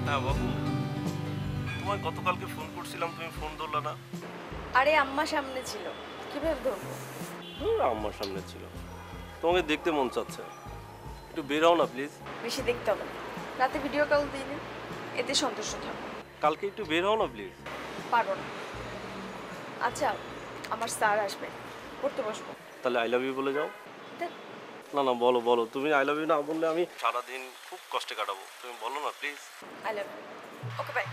হ্যাঁ বাবু, তোমায় গতকালকে ফোন করছিলাম, তুমি ফোন ধরলা না। আরে আম্মা সামনে ছিল, কিভাবে ধরবো? আম্মার সামনে ছিল, তোমাকে দেখতে মন চাচ্ছে, একটু বেরাও না প্লিজ। বেশি দেখতে হবে না, রাতে ভিডিও কল দিই, এতে সন্তুষ্ট থাকো। কালকে একটু বের হও না প্লিজ। পারবো না। আচ্ছা, আমার স্যার আসবে, পড়তে বসবো। তাহলে আই লাভ ইউ বলে যাও। ধ্যাৎ, না না, বলো বলো, তুমি আই লাভ ইউ না বললে আমি সারাদিন খুব কষ্টে কাটাবো, তুমি বলো না please. I love you. Okay bye.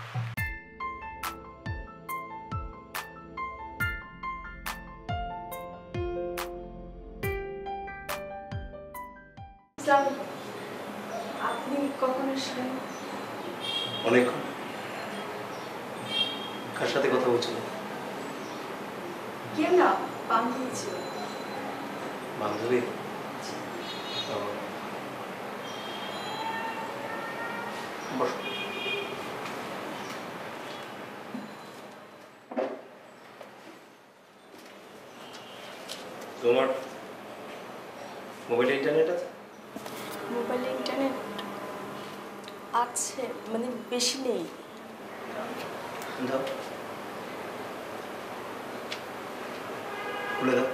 আপনি কখন আসলেন? অনেকক্ষণ। কার সাথে কথা বলছিলেন? কেউ না, বান্ধবী ছিল। বান্ধবী? বসো। তোমার মোবাইলে ইন্টারনেট আছে? মোবাইলে ইন্টারনেট আছে, মানে বেশি নেই। দাও, খুলে দাও।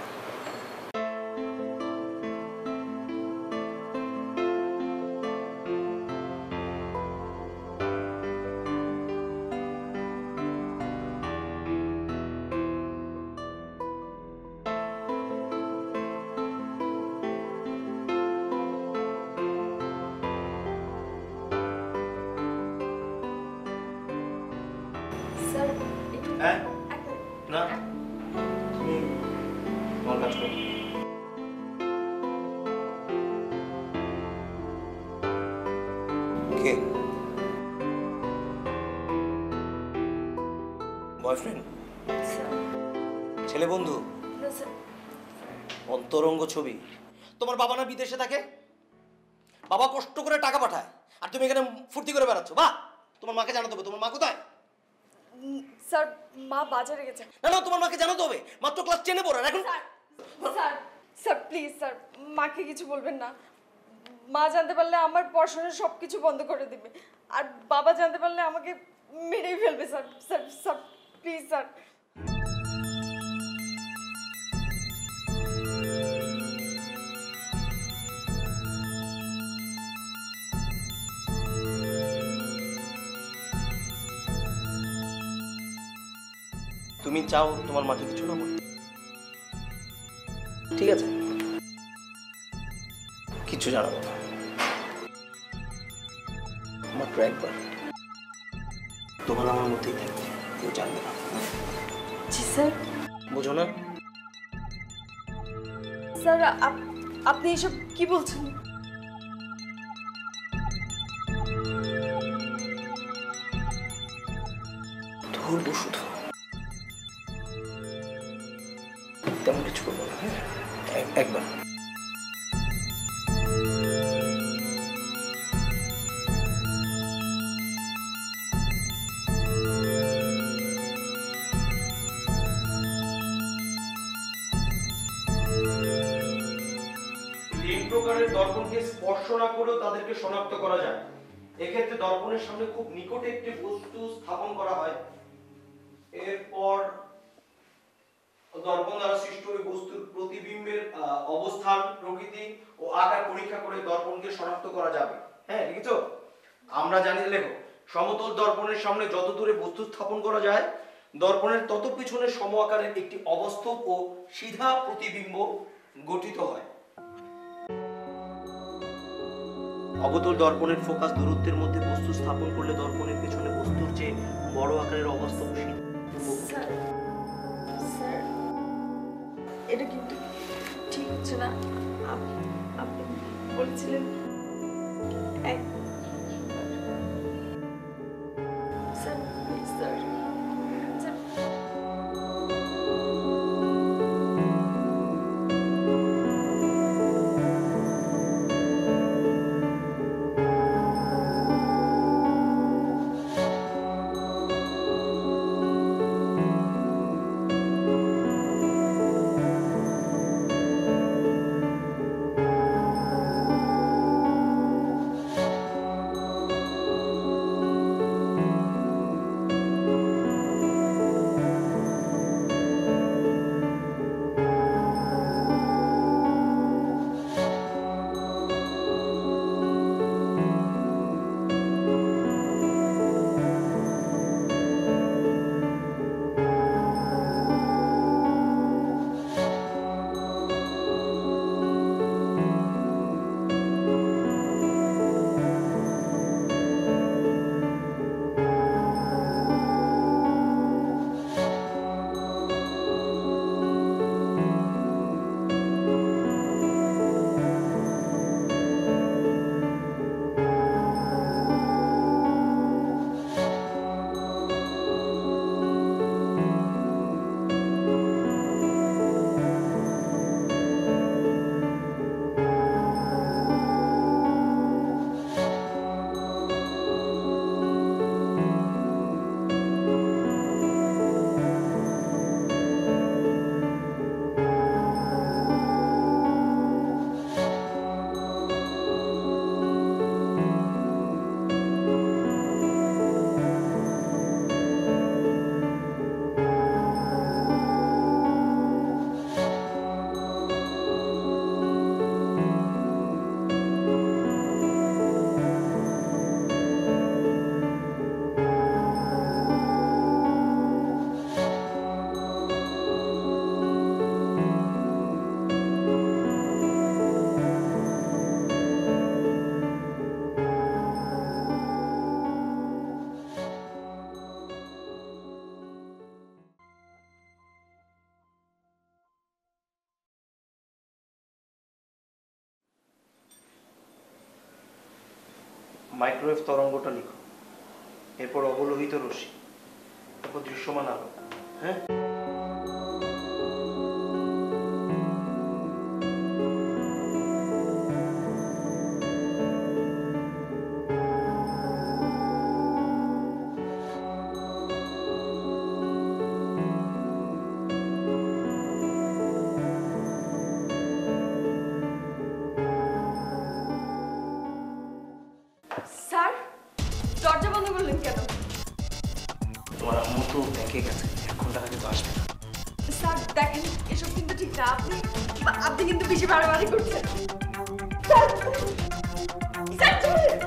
স্যার একটু হ্যাঁ? এক মিনিট। না, তুমি তোমার কাজ করো। কে? বয়ফ্রেন্ড? স্যার, ছেলে বন্ধু? না স্যার। অন্তরঙ্গ ছবি? তোমার বাবা না বিদেশে থাকে, বাবা কষ্ট করে টাকা পাঠায়, আর তুমি এখানে ফুর্তি করে বেড়াচ্ছ। বাহ, তোমার মাকে জানাতে হবে। তোমার মা কোথায়? স্যার, মা বাজারে গেছে। না না, তোমার মাকে জানাতে হবে, মাত্র ক্লাস 10-এ পড়ে এখন। Sir sir sir please sir, মাকে কিছু বলবেন না। মা জানতে পারলে আমার পড়াশোনা সব কিছু বন্ধ করে দেবে, আর বাবা জানতে পারলে আমাকে মেরেই ফেলবে। Sir sir sir please sir. তুমি চাও তোমার মাকে কিছু না বলে? ঠিক আছে, কিছু জানাবো না, মাত্র একবার। তোমার আমার মধ্যেই থাকবে, কেউ জানবে না। জি স্যার। বুঝো না? স্যার আপনি এসব কি বলছেন? ধরবো শুধু, তেমন কিছু করবো না। হ্যাঁ, একবার। তিন প্রকারের দর্পণকে স্পর্শ না করেও তাদেরকে শনাক্ত করা যায়। এক্ষেত্রে দর্পণের সামনে খুব নিকটে একটি বস্তু স্থাপন করা হয়, এরপর দর্পণ দ্বারা সৃষ্ট ওই বস্তুর প্রতিবিম্বের অবস্থান, প্রকৃতি ও আকার পরীক্ষা করে দর্পণকে শনাক্ত করা যাবে। হ্যাঁ, লিখেছো? আমরা জানি, লেখো, সমতল দর্পণের সামনে যত দূরে বস্তু স্থাপন করা যায়, দর্পণের তত পিছনে সম আকারের একটি অবস্তব ও সিধা প্রতিবিম্ব গঠিত হয়। অবতল দর্পণের ফোকাস দূরত্বের মধ্যে বস্তু স্থাপন করলে দর্পণের পেছনে বস্তুর চেয়ে বড় আকারের অবস্তব স্যার স্যার, এটা কিন্তু ঠিক হচ্ছে না। আপনি বলছিলেন এক। Sir please sir. মাইক্রোওয়েভ তরঙ্গটা লিখো, এরপর অবলোহিত রশ্মি, তারপর দৃশ্যমান আলো। হ্যাঁ, স্যার দরজা বন্ধ করলেন কেন? তোমার আম্মু তো ব্যাংকে গেছে, 1 ঘন্টা আগে তো আসবে। স্যার দেখেন এসব কিন্তু ঠিক না, আপনি কিন্তু বেশি বাড়াবাড়ি করছেন। স্যার স্যার চলেন।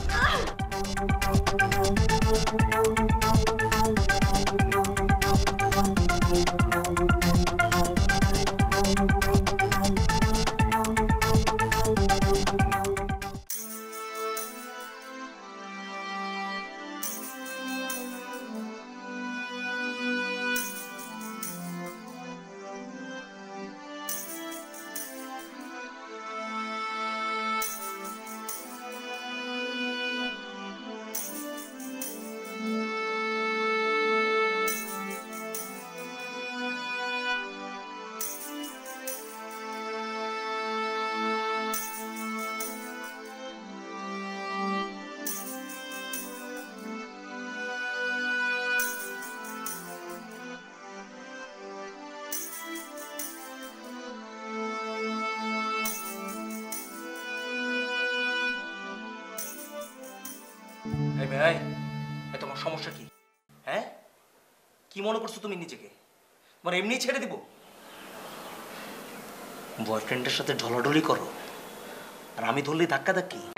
এই ভাই, তোমার সমস্যা কি? হ্যাঁ, কি মনে করছো তুমি নিজেকে? তোমার এমনি ছেড়ে দিব? বয়ফ্রেন্ডের সাথে ঢলাঢলি করো আর আমি ধরলেই ধাক্কা ধাক্কি?